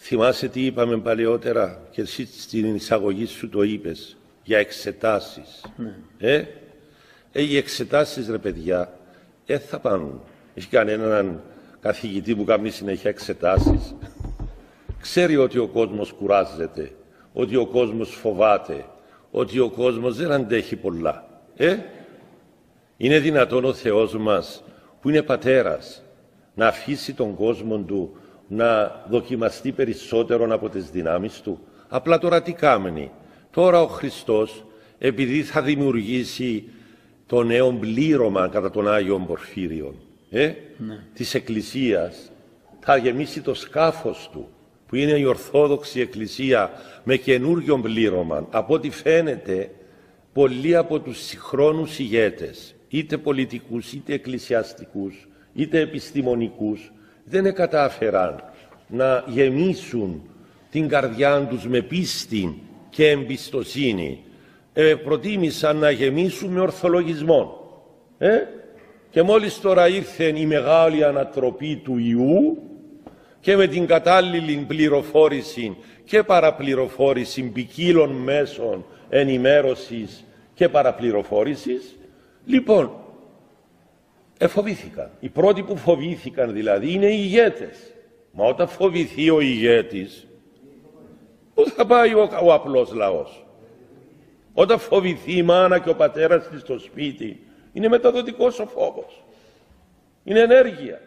θυμάσαι τι είπαμε παλαιότερα και εσύ στην εισαγωγή σου το είπες για εξετάσεις. Οι εξετάσεις, ρε παιδιά, θα πάνουν. Έχει κανέναν καθηγητή που κάνει συνέχεια εξετάσεις. Ξέρει ότι ο κόσμος κουράζεται, ότι ο κόσμος φοβάται, ότι ο κόσμος δεν αντέχει πολλά. Είναι δυνατόν ο Θεός μας, που είναι πατέρας, να αφήσει τον κόσμο του να δοκιμαστεί περισσότερο από τις δυνάμεις του? Απλά τώρα τι κάνει? Τώρα ο Χριστός, επειδή θα δημιουργήσει το νέο πλήρωμα κατά τον Άγιον Πορφύριον της Εκκλησίας, θα γεμίσει το σκάφος του, που είναι η Ορθόδοξη Εκκλησία, με καινούριο πλήρωμα. Από ό,τι φαίνεται, πολλοί από τους συγχρόνους ηγέτες, είτε πολιτικούς, είτε εκκλησιαστικούς, είτε επιστημονικούς, δεν κατάφεραν να γεμίσουν την καρδιά τους με πίστη και εμπιστοσύνη. Προτίμησαν να γεμίσουν με ορθολογισμό. Και μόλις τώρα ήρθε η μεγάλη ανατροπή του Ιού και με την κατάλληλη πληροφόρηση και παραπληροφόρηση ποικίλων μέσων ενημέρωσης και παραπληροφόρησης, λοιπόν, φοβήθηκαν. Οι πρώτοι που φοβήθηκαν δηλαδή είναι οι ηγέτες. Μα όταν φοβηθεί ο ηγέτης, πού θα πάει ο απλός λαός? Όταν φοβηθεί η μάνα και ο πατέρας της στο σπίτι, είναι μεταδοτικός ο φόβος. Είναι ενέργεια.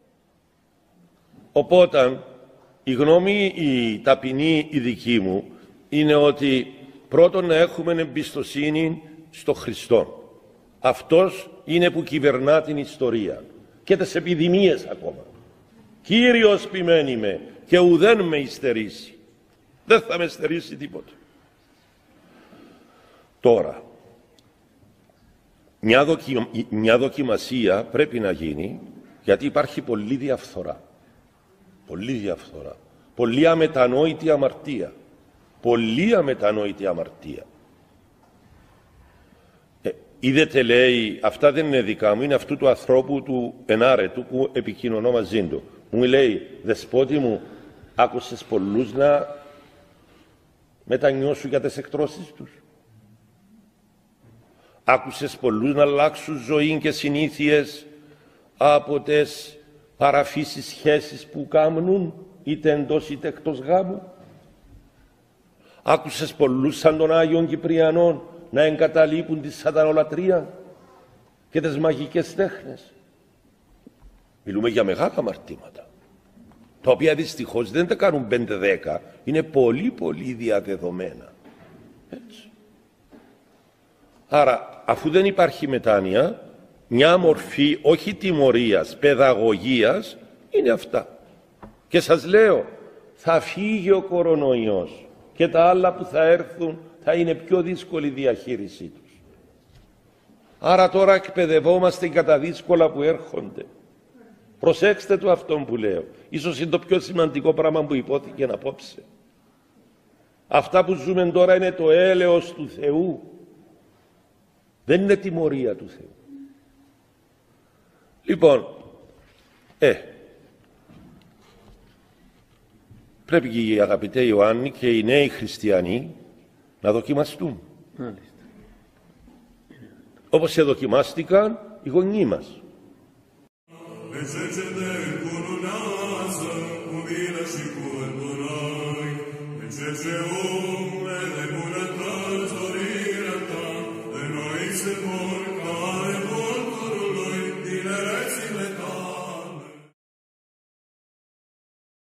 Οπότε η γνώμη, η ταπεινή, η δική μου, είναι ότι πρώτον να έχουμε εμπιστοσύνη στο Χριστό. Αυτός είναι που κυβερνά την ιστορία και τις επιδημίες ακόμα. Κύριος ποιμένει με και ουδέν με υστερήσει. Δεν θα με στερήσει τίποτα. Τώρα, μια δοκιμασία πρέπει να γίνει, γιατί υπάρχει πολλή διαφθορά. Πολλή διαφθορά. Πολλή αμετανόητη αμαρτία. Πολλή αμετανόητη αμαρτία. Είδετε, λέει, αυτά δεν είναι δικά μου, είναι αυτού του ανθρώπου του ενάρετου που επικοινωνώ μαζί του. Μου λέει, δεσπότη μου, άκουσες πολλούς να μετανιώσουν για τις εκτρώσεις τους? Άκουσες πολλούς να αλλάξουν ζωή και συνήθειες από τις παραφύσεις σχέσεις που κάνουν, είτε εντός είτε εκτός γάμου? Άκουσες πολλούς σαν τον Άγιον Κυπριανόν να εγκαταλείπουν τη σατανολατρία και τις μαγικές τέχνες? Μιλούμε για μεγάλα αμαρτήματα, τα οποία δυστυχώς δεν τα κάνουν 5-10, είναι πολύ πολύ διαδεδομένα. Έτσι. Άρα, αφού δεν υπάρχει μετάνοια, μια μορφή όχι τιμωρίας, παιδαγωγίας είναι αυτά. Και σας λέω, θα φύγει ο κορονοϊός και τα άλλα που θα έρθουν θα είναι πιο δύσκολη διαχείρισή τους. Άρα τώρα εκπαιδευόμαστε για τα δύσκολα που έρχονται. Προσέξτε το αυτό που λέω. Ίσως είναι το πιο σημαντικό πράγμα που υπόθηκε απόψε. Αυτά που ζούμε τώρα είναι το έλεος του Θεού. Δεν είναι τιμωρία του Θεού. Λοιπόν, πρέπει και οι αγαπητοί Ιωάννη και οι νέοι χριστιανοί να δοκιμαστούν. Όπως δοκιμάστηκαν οι γονείς μας.